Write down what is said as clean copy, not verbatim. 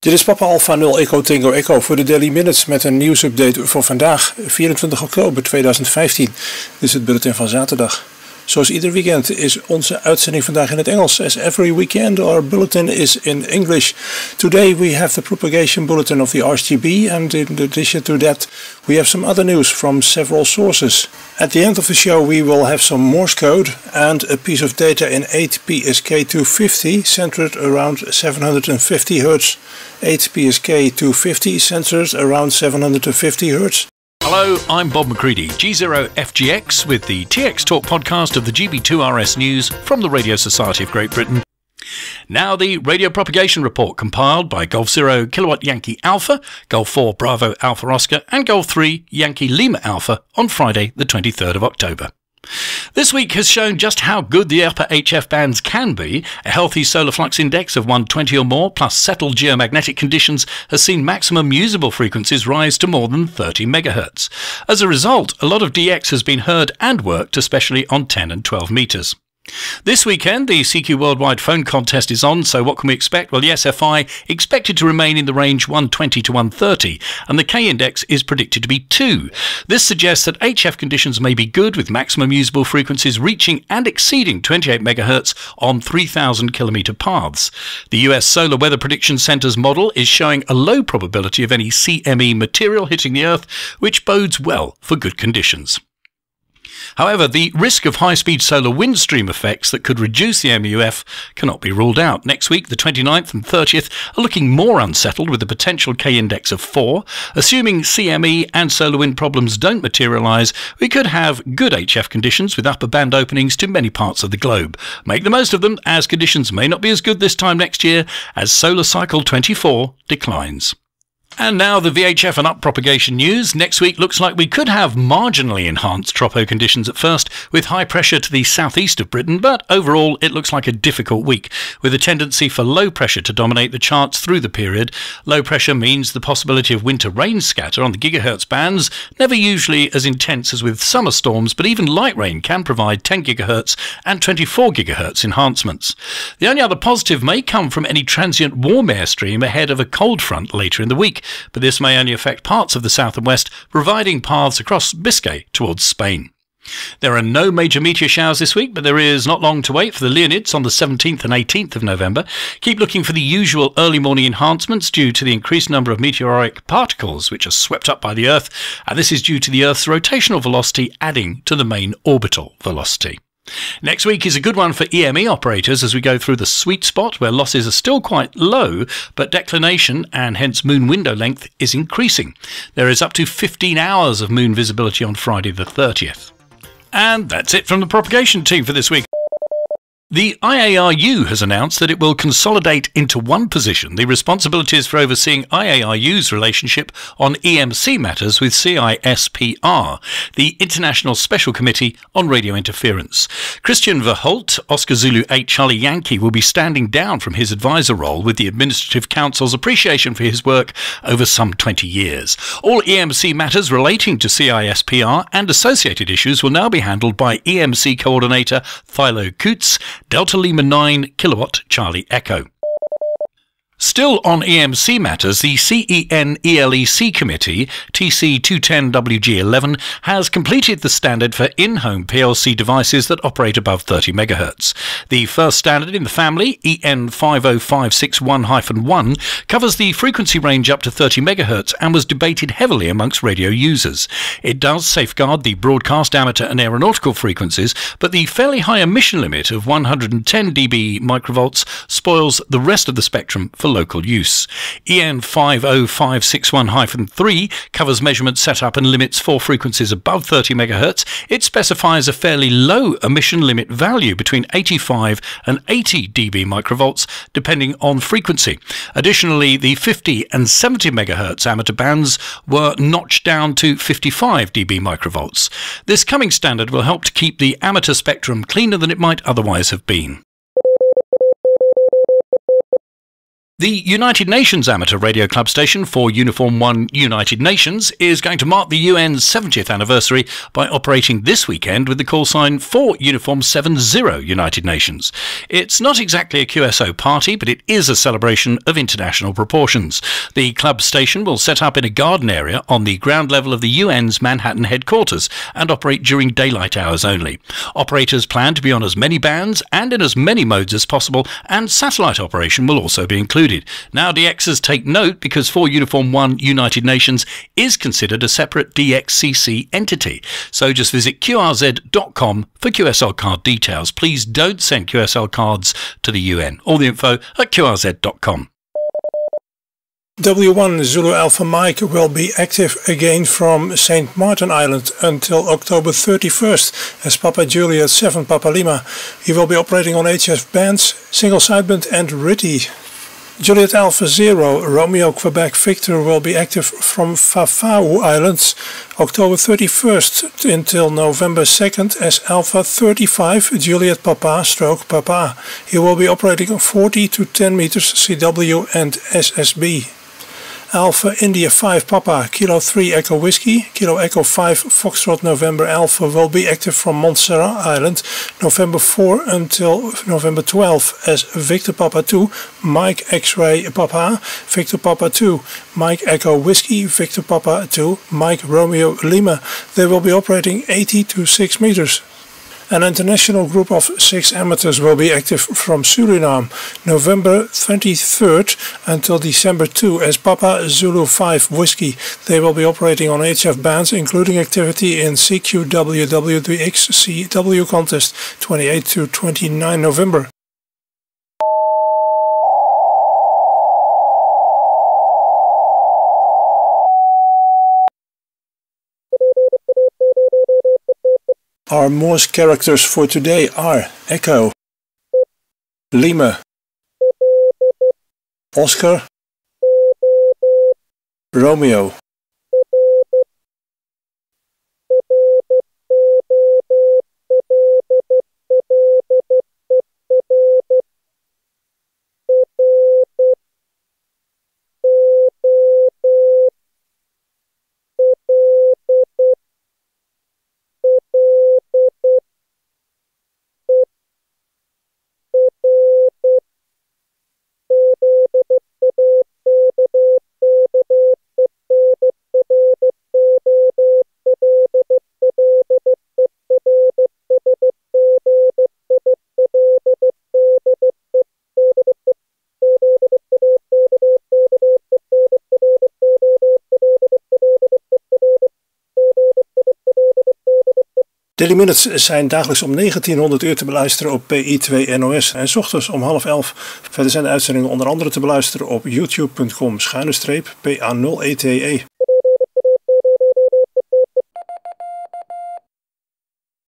Dit is Papa Alpha 0 Echo Tango Echo voor de Daily Minutes met een nieuwsupdate voor vandaag, 24 oktober 2015. Dit is het bulletin van zaterdag. Zoals ieder weekend is onze uitzending vandaag in het Engels. As every weekend, our bulletin is in English. Today we have the propagation bulletin of the RSGB, and in addition to that we have some other news from several sources. At the end of the show we will have some Morse code and a piece of data in 8PSK250 centered around 750 Hz. 8PSK250 centered around 750 Hz. Hello, I'm Bob McCready, G0FGX, with the TX Talk podcast of the GB2RS News from the Radio Society of Great Britain. Now the radio propagation report compiled by Golf 0 Kilowatt Yankee Alpha, Golf 4 Bravo Alpha Oscar and Golf 3 Yankee Lima Alpha on Friday the 23rd of October. This week has shown just how good the upper HF bands can be. A healthy solar flux index of 120 or more, plus settled geomagnetic conditions, has seen maximum usable frequencies rise to more than 30 MHz. As a result, a lot of DX has been heard and worked, especially on 10 and 12 metres. This weekend, the CQ Worldwide Phone Contest is on, so what can we expect? Well, the SFI expected to remain in the range 120 to 130, and the K-index is predicted to be 2. This suggests that HF conditions may be good, with maximum usable frequencies reaching and exceeding 28 MHz on 3,000 kilometre paths. The US Solar Weather Prediction Centre's model is showing a low probability of any CME material hitting the Earth, which bodes well for good conditions. However, the risk of high-speed solar wind stream effects that could reduce the MUF cannot be ruled out. Next week, the 29th and 30th are looking more unsettled with a potential K-index of 4. Assuming CME and solar wind problems don't materialise, we could have good HF conditions with upper band openings to many parts of the globe. Make the most of them, as conditions may not be as good this time next year as solar cycle 24 declines. And now the VHF and up propagation news. Next week looks like we could have marginally enhanced tropo conditions at first, with high pressure to the southeast of Britain, but overall it looks like a difficult week, with a tendency for low pressure to dominate the charts through the period. Low pressure means the possibility of winter rain scatter on the gigahertz bands, never usually as intense as with summer storms, but even light rain can provide 10 gigahertz and 24 gigahertz enhancements. The only other positive may come from any transient warm airstream ahead of a cold front later in the week, but this may only affect parts of the south and west, providing paths across Biscay towards Spain. There are no major meteor showers this week, but there is not long to wait for the Leonids on the 17th and 18th of November. Keep looking for the usual early morning enhancements due to the increased number of meteoric particles which are swept up by the Earth, and this is due to the Earth's rotational velocity adding to the main orbital velocity. Next week is a good one for EME operators as we go through the sweet spot where losses are still quite low, but declination and hence moon window length is increasing. There is up to 15 hours of moon visibility on Friday the 30th. And that's it from the propagation team for this week. The IARU has announced that it will consolidate into one position the responsibilities for overseeing IARU's relationship on EMC matters with CISPR, the International Special Committee on Radio Interference. Christian Verholt, Oscar Zulu 8 Charlie Yankee, will be standing down from his advisor role with the Administrative Council's appreciation for his work over some 20 years. All EMC matters relating to CISPR and associated issues will now be handled by EMC Coordinator Thilo Coutts, Delta Lima 9 Kilowatt Charlie Echo. Still on EMC matters, the CEN-ELEC Committee, TC210WG11, has completed the standard for in-home PLC devices that operate above 30 MHz. The first standard in the family, EN50561-1, covers the frequency range up to 30 MHz and was debated heavily amongst radio users. It does safeguard the broadcast, amateur and aeronautical frequencies, but the fairly high emission limit of 110 dB microvolts spoils the rest of the spectrum for local use. EN50561-3 covers measurement setup and limits for frequencies above 30 MHz. It specifies a fairly low emission limit value between 85 and 80 dB microvolts depending on frequency. Additionally, the 50 and 70 MHz amateur bands were notched down to 55 dB microvolts. This coming standard will help to keep the amateur spectrum cleaner than it might otherwise have been. The United Nations Amateur Radio Club station for Uniform 1 United Nations is going to mark the UN's 70th anniversary by operating this weekend with the call sign for Uniform 70 United Nations. It's not exactly a QSO party, but it is a celebration of international proportions. The club station will set up in a garden area on the ground level of the UN's Manhattan headquarters and operate during daylight hours only. Operators plan to be on as many bands and in as many modes as possible, and satellite operation will also be included. Now, DXers take note, because for Uniform 1 United Nations is considered a separate DXCC entity. So just visit qrz.com for QSL card details. Please don't send QSL cards to the UN. All the info at qrz.com. W1 Zulu Alpha Mike will be active again from St. Martin Island until October 31st as Papa Juliet 7 Papa Lima. He will be operating on HF bands, single sideband and RTTY. Juliet Alpha Zero Romeo Quebec Victor will be active from Fafau Islands October 31st until November 2nd as Alpha 35 Juliet Papa stroke Papa. He will be operating on 40 to 10 meters CW and SSB. Alpha India 5 Papa, Kilo 3 Echo Whiskey, Kilo Echo 5 Foxtrot November Alpha will be active from Montserrat Island November 4 until November 12 as Victor Papa 2, Mike X-Ray Papa, Victor Papa 2, Mike Echo Whiskey, Victor Papa 2, Mike Romeo Lima. They will be operating 80 to 6 meters. An international group of 6 amateurs will be active from Suriname November 23rd until December 2 as Papa Zulu 5 Whiskey. They will be operating on HF bands, including activity in CQWWDXCW contest 28 to 29 November. Our Morse characters for today are Echo, Lima, Oscar, Romeo. Daily Minutes zijn dagelijks om 1900 uur te beluisteren op PI2 NOS en 's ochtends om 10:30. Verder zijn de uitzendingen onder andere te beluisteren op youtube.com/PA0ETE.